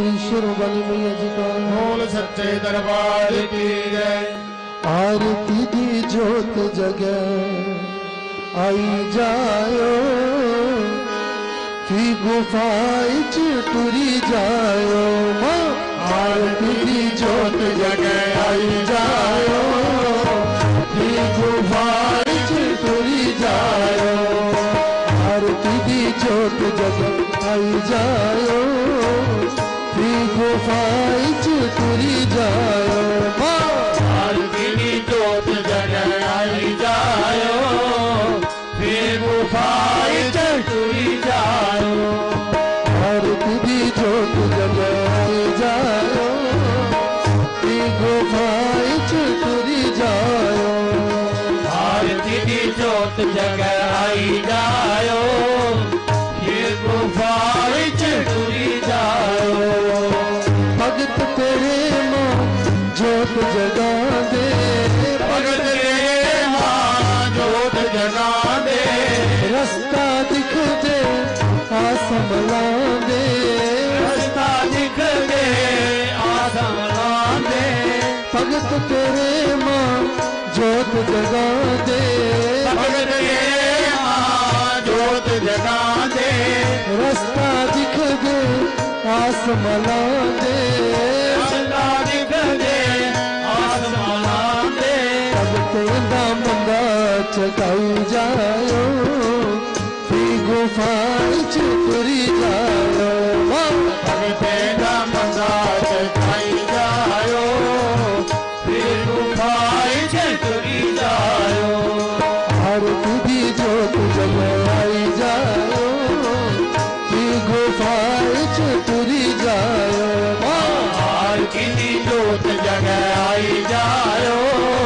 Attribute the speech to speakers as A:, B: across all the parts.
A: ईश्वर बल मैया जी का
B: बोल सच्चे दरबार की जय।
A: आरती दी जोत जगे आई जायो की गुफाई च टुरी जायो मां। आरती दी जोत जगे आई जायो की गुफाई च टुरी जायो। आरती दी जोत जगे आई जायो की गुफाई च टुरी जायो मां।
B: आरती दी जोत जगे आई जायो फिर गुफाई च टुरी जायो।
A: आरती दी जोत जगे आई जायो की गुफाई च टुरी जायो।
B: आरती दी जोत जगे आई जायो फिर गुफाई च टुरी जायो।
A: भगत तेरे मां जोत जगा दे,
B: भगत तेरे मां जोत जगा दे,
A: रास्ता दिख दे आसमला दे,
B: रास्ता दिख दे आसमला दे।
A: भगत तेरे मां जोत जगा दे,
B: भगत तेरे मां जोत जगा दे,
A: रास्ता दिख दे आसमला दे,
B: रास्ता दिख दे आसमला दे।
A: भगत दा मंदा चकाई जायो फी गुफाई च टुरी जायो।
B: भगत दा मंदा चकाई जायो फिर गुफाई च टुरी जायो।
A: आरती दी जोत जगे आई जायो की गुफाई च टुरी जायो।
B: आरती दी जोत जगे आई जायो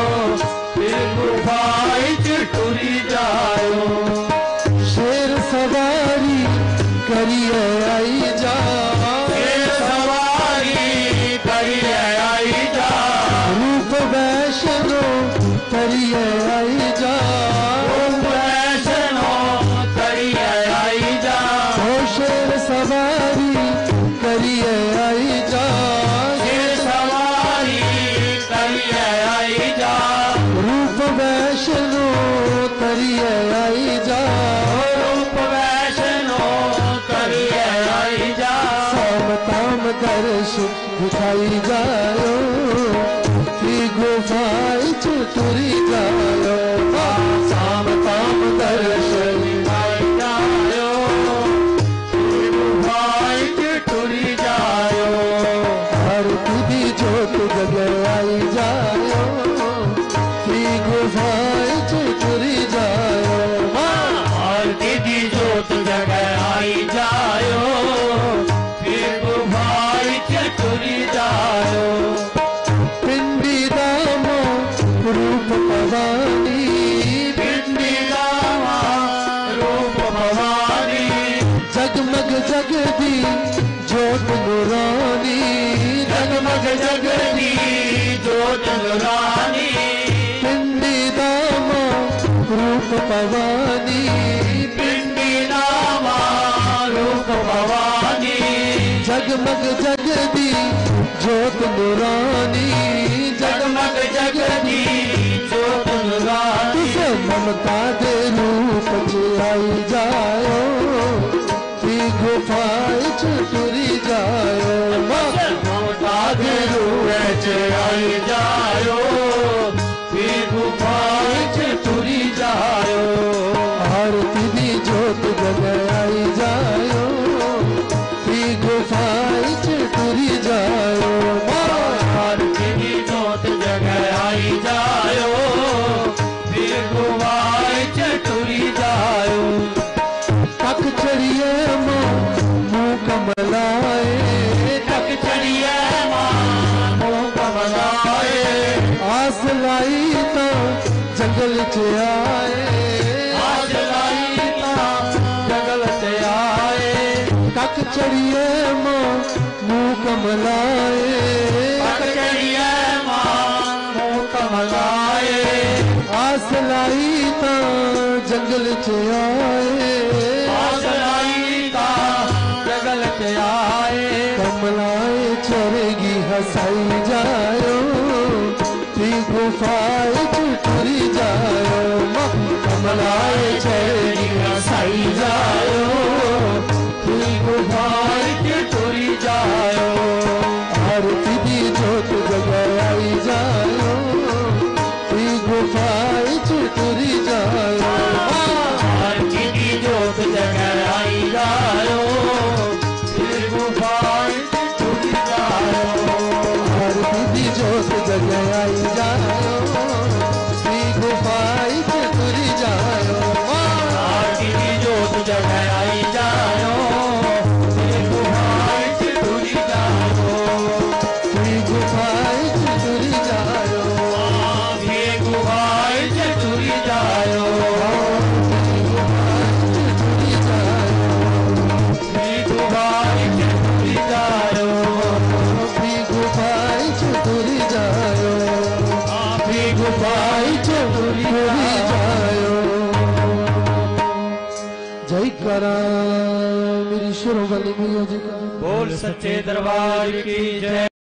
B: फिर गुफाई च टुरी जायो।
A: शेर सवारी करिए आई जा,
B: शेर सवारी करिए आई जा,
A: रूप वैष्णो करिए आई जा,
B: रूप वैष्णो करिए आई जा।
A: ओ शेर सवारी करिए आई जा,
B: शेर सवारी करिए आई जा,
A: रूप वैष्णो करिए आई जा,
B: रूप वैष्णो करिए आई जा।
A: साम ताम दर्श दिखाई जायो की गुफाई च टुरी जायो। साम ताम दर्श
B: दिखाई जायो फिर गुफाई च टुरी जायो।
A: आरती दी जोत जगे आई जायो की गुफाई च टुरी जायो।
B: आरती दी जोत जगे आई जायो फिर गुफाई च टुरी जायो।
A: पिंडी दामो रूप भवानी,
B: पिंडी गावा रूप भवानी,
A: जगमग जगदी जोत नूरानी,
B: जगमग जगदी जोत नूरानी।
A: पिंडी दामो रूप भवानी,
B: पिंडी नामा रूप भवानी,
A: जगमग जगदी जोत नूरानी,
B: जगमग जगदी जोत नूरानी।
A: तुझे ममता दे रूप च आई जायो की गुफाई च टुरी जायो।
B: ममता दे रूप च आई जायो फिर गुफाई च टुरी जायो।
A: आरती दी जोत जगे आई जायो की गुफाई च टुरी जायो।
B: आरती दी जोत जगे आई जायो फिर गुफाई च टुरी जायो।
A: तक चढ़िए मां मुंह कमलाए,
B: तक चढ़िए मां मुंह कमलाए,
A: आस लाई तो जंगल च आए,
B: आज लाई ता जंगल से आए।
A: तक चढ़िए मां मुंह कमलाए,
B: तक चढ़िए मां मुंह कमलाए,
A: आस लाई तो जंगल च आए,
B: आज लाई ता जंगल से आए।
A: कमलाए चरेगी हसाई जायो ती गुफाए टुरी जायो कमलाए चरेगी हसाई जायो ती गुफाए टुरी जायो आरती दी जोत जगाई जायो ती गुफाए टुरी जायो
B: आरती दी जोत जगाई जायो
A: जोत जगाई जायो श्री गुफाई टुरी जायो
B: आरती दी जोत जगाई जायो श्री गुफाई टुरी जायो
A: श्री गुफाई टुरी जायो
B: श्री गुफाई टुरी जायो
A: टुरी जायो
B: श्री गुफाई टुरी जायो
A: श्री गुफाई टुरी जायो
B: श्री गुफाई टुरी
A: जायो जय करा मेरी शुरू वाली मैया जी का
B: बोल सच्चे दरबार की जय।